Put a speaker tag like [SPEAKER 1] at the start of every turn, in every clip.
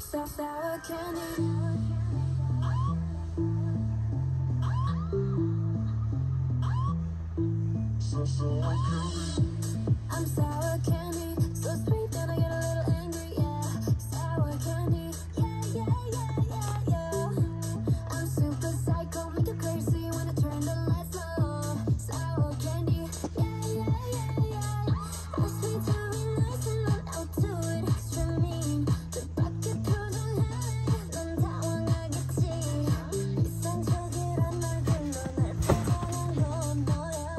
[SPEAKER 1] Sour candy. I'm sour candy, so sweet that I get a little angry, yeah. Sour candy, yeah, yeah, yeah, yeah, yeah. I'm super psycho, make you crazy when I turn the lights low. Sour candy, yeah, yeah, yeah, yeah. The sweet very nice and I'm out to it extra mean. The bucket cruising high, 넌 당황하겠지. 비싼 척이란 말 들러 날 포장한 건 너야.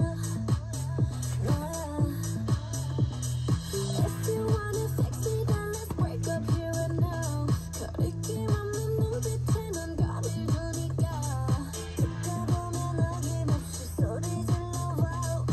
[SPEAKER 1] If you wanna fix me, then let's break up here and now. 거리기만 한 눈빛에 넌 겁을 주니까 듣다 보면 어김없이 소리 질러. Wow,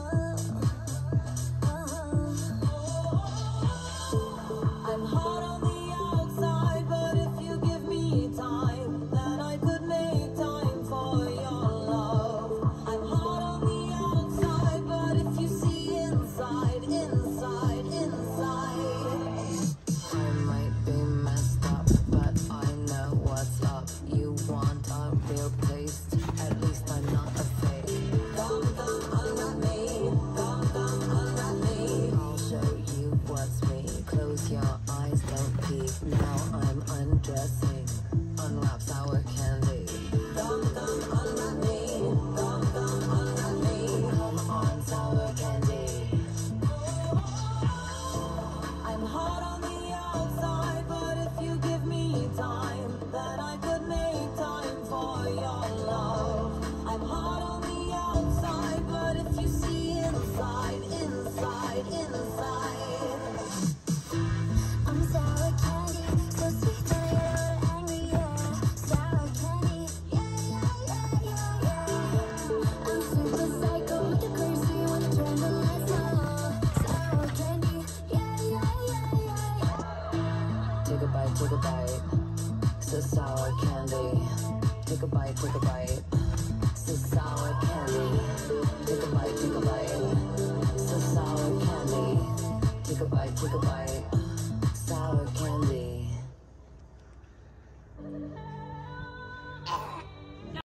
[SPEAKER 1] I'm hot on the outside, but if you give me time, then I could make time for your love. I'm hot on the outside, but if you see inside, inside, inside. I might be messed up, but I know what's up. You want a real taste, at least I'm not a fake. Come, unwrap me, come, unwrap me. I'll show you what's me, close your eyes, don't peek. Now I'm undressing, unwrap sour candy. Come, unwrap me, come, unwrap me. Come on, sour candy. I'm hot on the outside, but if you give me time, then I could make time for your love. I'm hot on the outside, but if you see inside, inside, inside. I'm sour candy, so sweet that I get a little angry, yeah. Sour candy, yeah, yeah, yeah, yeah, yeah. I'm super psycho, make you crazy when I turn the lights on. Sour candy, yeah, yeah, yeah, yeah, yeah. Take a bite, so sour candy. Take a bite, so sour candy. Take a bite, so sour candy. Take a bite.